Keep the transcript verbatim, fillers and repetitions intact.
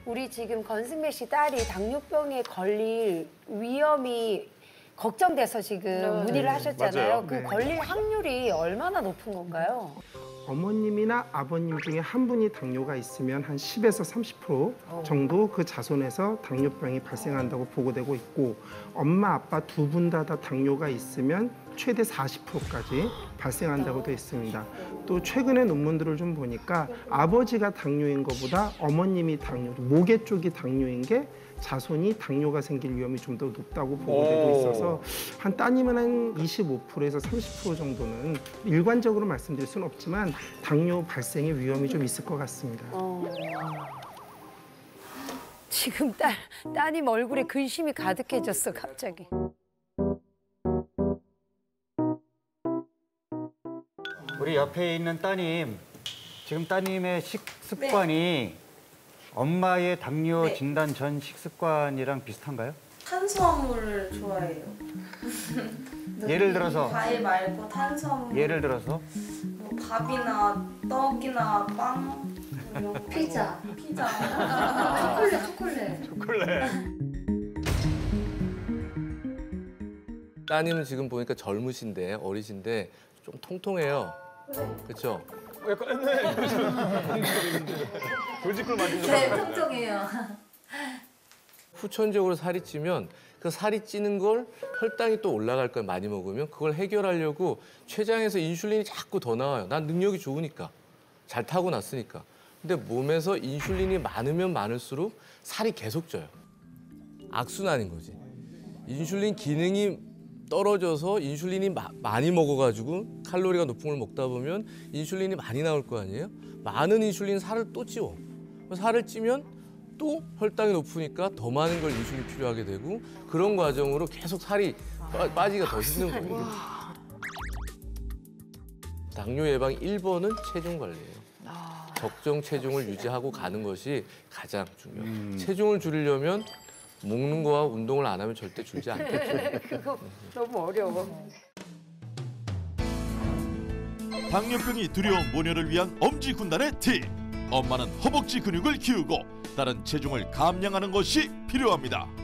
우리 지금 건승배 씨 딸이 당뇨병에 걸릴 위험이 걱정돼서 지금 네. 문의를 하셨잖아요. 맞아요. 그 네. 걸릴 확률이 얼마나 높은 건가요? 어머님이나 아버님 중에 한 분이 당뇨가 있으면 한 십에서 삼십 퍼센트 정도 그 자손에서 당뇨병이 발생한다고 보고되고 있고, 엄마, 아빠 두 분 다 다 당뇨가 있으면 최대 사십 퍼센트까지 발생한다고 되어 있습니다. 또 최근의 논문들을 좀 보니까 아버지가 당뇨인 것보다 어머님이 당뇨, 모계 쪽이 당뇨인 게 자손이 당뇨가 생길 위험이 좀 더 높다고 보고되고 있어서 한 따님은 한 이십오 퍼센트에서 삼십 퍼센트 정도는 일관적으로 말씀드릴 수는 없지만 당뇨 발생의 위험이 좀 있을 것 같습니다. 어. 지금 딸, 따님 얼굴에 근심이 가득해졌어, 갑자기. 우리 옆에 있는 따님, 지금 따님의 식습관이 네. 엄마의 당뇨 네. 진단 전 식습관이랑 비슷한가요? 탄수화물을 좋아해요. 예를 들어서? 과일 말고 탄수화물. 예를 들어서? 뭐 밥이나 떡이나 빵. 피자. 피자. 초콜릿, 초콜릿. 초콜릿. 따님은 지금 보니까 젊으신데, 어리신데 좀 통통해요. 그렇죠? 약간 네. 돌직구를 맞은 줄 네, 알았어요. 통통해요. 후천적으로 살이 찌면 그 살이 찌는 걸 혈당이 또 올라갈 걸 많이 먹으면 그걸 해결하려고 췌장에서 인슐린이 자꾸 더 나와요. 난 능력이 좋으니까. 잘 타고났으니까. 근데 몸에서 인슐린이 많으면 많을수록 살이 계속 쪄요. 악순환인 거지. 인슐린 기능이 떨어져서 인슐린이 마, 많이 먹어가지고 칼로리가 높은 걸 먹다 보면 인슐린이 많이 나올 거 아니에요? 많은 인슐린 살을 또 찌워. 살을 찌면 또 혈당이 높으니까 더 많은 걸 인슐린 필요하게 되고 그런 과정으로 계속 살이 빠, 빠지기가 더 힘든 거예요. 당뇨 예방 일 번은 체중 관리예요. 적정 체중을 유지하고 가는 것이 가장 중요해요. 음. 체중을 줄이려면 먹는 거와 운동을 안 하면 절대 줄지 않겠죠. 그거 너무 어려워. 당뇨병이 두려운 모녀를 위한 엄지 군단의 팁. 엄마는 허벅지 근육을 키우고 딸은 체중을 감량하는 것이 필요합니다.